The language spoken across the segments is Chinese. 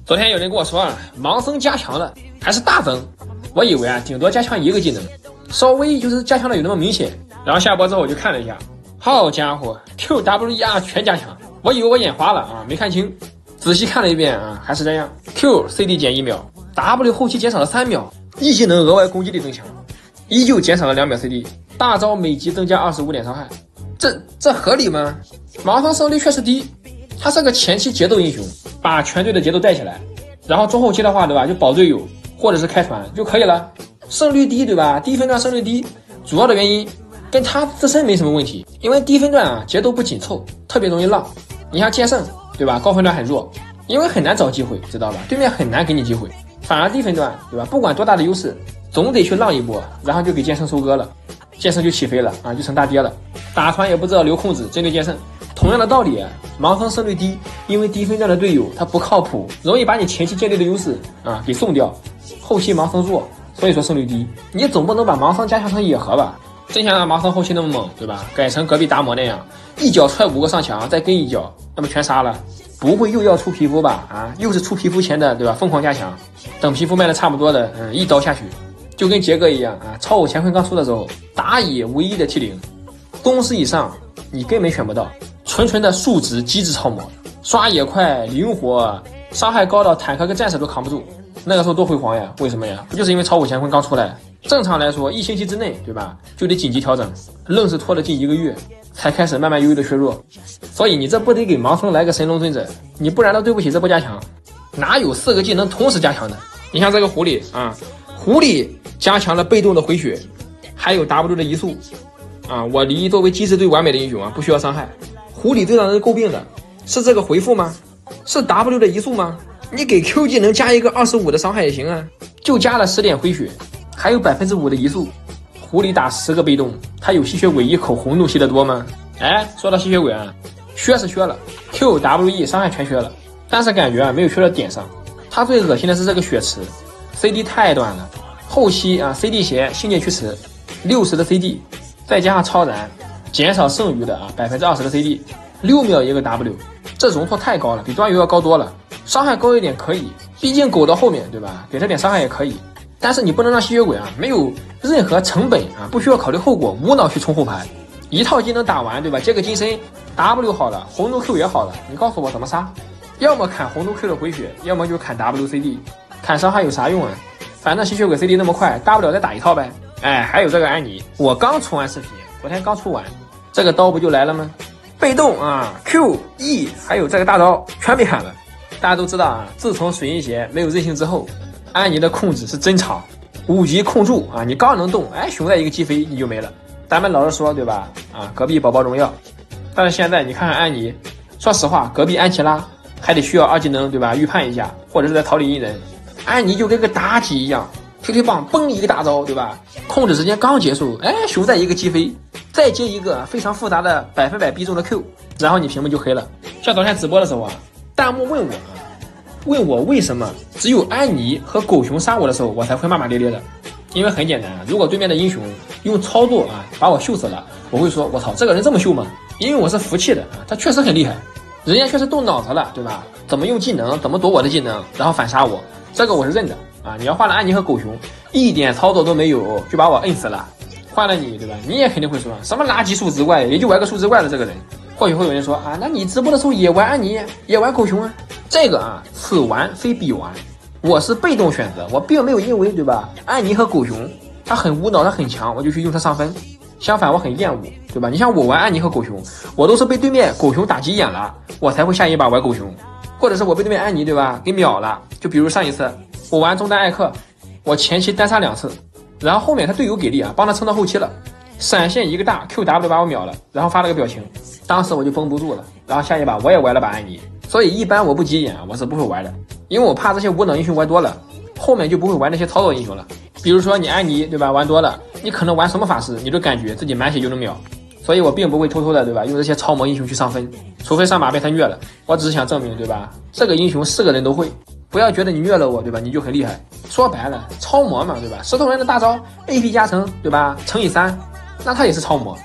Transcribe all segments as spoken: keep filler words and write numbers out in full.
昨天有人跟我说啊，盲僧加强了，还是大增。我以为啊，顶多加强一个技能，稍微就是加强的有那么明显。然后下播之后我就看了一下，好家伙 ，Q W E R 全加强，我以为我眼花了啊，没看清。仔细看了一遍啊，还是这样 ，Q C D 减一秒 ，W 后期减少了三秒， E 技能额外攻击力增强，依旧减少了两秒 C D， 大招每级增加二十五点伤害，这这合理吗？盲僧胜率确实低，他是个前期节奏英雄，把全队的节奏带起来，然后中后期的话，对吧，就保队友或者是开团就可以了。胜率低，对吧？低分段胜率低，主要的原因跟他自身没什么问题，因为低分段啊节奏不紧凑，特别容易浪。你像剑圣，对吧？高分段很弱，因为很难找机会，知道吧？对面很难给你机会，反而低分段，对吧？不管多大的优势，总得去浪一波，然后就给剑圣收割了，剑圣就起飞了啊，就成大爹了。打团也不知道留空子针对剑圣。同样的道理，盲僧胜率低，因为低分段的队友他不靠谱，容易把你前期建立的优势啊给送掉，后期盲僧弱，所以说胜率低。你总不能把盲僧加强成野核吧？真想让盲僧后期那么猛，对吧？改成隔壁达摩那样，一脚踹五个上墙，再跟一脚，那么全杀了。不会又要出皮肤吧？啊，又是出皮肤前的，对吧？疯狂加强，等皮肤卖的差不多的，嗯，一刀下去，就跟杰哥一样啊。超偶乾坤刚出的时候，打野唯一的 T 零，宗师以上你根本选不到。纯纯的数值机制超模，刷也快，灵活，伤害高到坦克跟战士都扛不住。那个时候多辉煌呀！为什么呀？不就是因为超偶乾坤刚出来？正常来说，一星期之内，对吧，就得紧急调整，愣是拖了近一个月，才开始慢慢悠悠的削弱。所以你这不得给盲僧来个神龙尊者，你不然都对不起这波加强。哪有四个技能同时加强的？你像这个狐狸啊，狐狸加强了被动的回血，还有 W 的移速啊。我离作为机制最完美的英雄啊，不需要伤害。狐狸最让人诟病的是这个回复吗？是 W 的移速吗？你给 Q 技能加一个二十五的伤害也行啊，就加了十点回血，还有 百分之五 的移速。狐狸打十个被动，他有吸血鬼一口红怒吸的多吗？哎，说到吸血鬼啊，削是削了 ，Q W E 伤害全削了，但是感觉啊没有削到点上。他最恶心的是这个血池 ，C D 太短了，后期啊 C D 鞋信念驱驰六十的 C D， 再加上超燃。减少剩余的啊百分之二十的 C D， 六秒一个 W， 这容错太高了，比端游要高多了。伤害高一点可以，毕竟狗到后面对吧，给他点伤害也可以。但是你不能让吸血鬼啊没有任何成本啊，不需要考虑后果，无脑去冲后排。一套技能打完对吧，接个金身 W 好了，红怒 Q 也好了，你告诉我怎么杀？要么砍红怒 Q 的回血，要么就砍 W C D， 砍伤害有啥用啊？反正吸血鬼 C D 那么快，大不了再打一套呗。哎，还有这个安妮，我刚出完视频。昨天刚出完，这个刀不就来了吗？被动啊 ，Q E 还有这个大招全被砍了。大家都知道啊，自从水银鞋没有韧性之后，安妮的控制是真长，五级控住啊，你刚能动，哎，熊在一个击飞你就没了。咱们老实说对吧？啊，隔壁宝宝荣耀，但是现在你看看安妮，说实话，隔壁安琪拉还得需要二技能对吧？预判一下，或者是在逃离一人，安妮就跟个妲己一样。Q Q 棒崩一个大招，对吧？控制时间刚结束，哎，熊在一个击飞，再接一个非常复杂的百分百必中的 Q， 然后你屏幕就黑了。像昨天直播的时候啊，弹幕问我啊，问我为什么只有安妮和狗熊杀我的时候，我才会骂骂咧咧的。因为很简单，如果对面的英雄用操作啊把我秀死了，我会说我操，这个人这么秀吗？因为我是服气的啊，他确实很厉害，人家确实动脑子了，对吧？怎么用技能，怎么躲我的技能，然后反杀我，这个我是认的。啊！你要换了安妮和狗熊，一点操作都没有，就把我摁死了。换了你，对吧？你也肯定会说什么垃圾数值怪，也就玩个数值怪的这个人。或许会有人说啊，那你直播的时候也玩安妮，也玩狗熊啊？这个啊，此玩非彼玩，我是被动选择，我并没有因为对吧？安妮和狗熊他很无脑，他很强，我就去用它上分。相反，我很厌恶，对吧？你像我玩安妮和狗熊，我都是被对面狗熊打急眼了，我才会下一把玩狗熊，或者是我被对面安妮对吧给秒了。就比如上一次。我玩中单艾克，我前期单杀两次，然后后面他队友给力啊，帮他撑到后期了，闪现一个大 Q W 把我秒了，然后发了个表情，当时我就绷不住了，然后下一把我也玩了把安妮，所以一般我不急眼我是不会玩的，因为我怕这些无脑英雄玩多了，后面就不会玩那些操作英雄了。比如说你安妮对吧，玩多了，你可能玩什么法师，你都感觉自己满血就能秒，所以我并不会偷偷的对吧，用这些超模英雄去上分，除非上把被他虐了，我只是想证明对吧，这个英雄是个人都会。不要觉得你虐了我，对吧？你就很厉害。说白了，超模嘛，对吧？石头人的大招 A P 加成，对吧？乘以三，那他也是超模。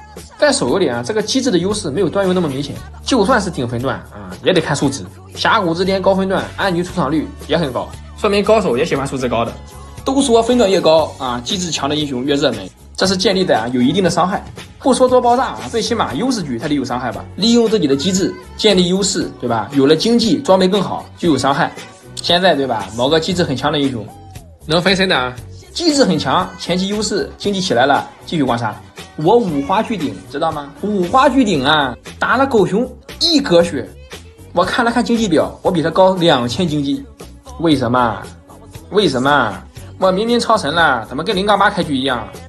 在手游里啊，这个机制的优势没有端游那么明显，就算是顶分段啊，也得看数值。峡谷之巅高分段安妮出场率也很高，说明高手也喜欢数值高的。都说分段越高啊，机制强的英雄越热门，这是建立在啊有一定的伤害。不说做爆炸啊，最起码优势局它得有伤害吧？利用自己的机制建立优势，对吧？有了经济，装备更好，就有伤害。现在对吧？某个机制很强的英雄，能分身的啊，机制很强，前期优势，经济起来了，继续刮痧。我五花巨顶，知道吗？五花巨顶啊，打了狗熊一格血。我看了看经济表，我比他高两千经济。为什么？为什么？我明明超神了，怎么跟零杠八开局一样？